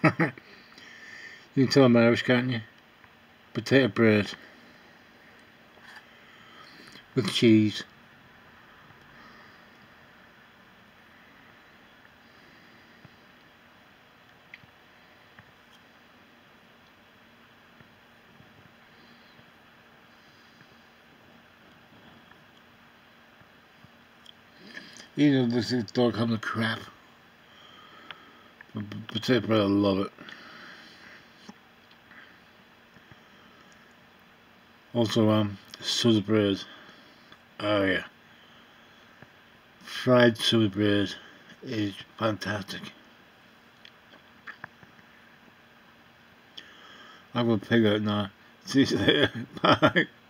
You can tell I'm Irish, can't you? Potato bread with cheese. You know, this is dog having a crap. Potato bread, I love it. Also, soda bread. Oh yeah. Fried soda bread is fantastic. I'm gonna pig out now. See you later. Bye.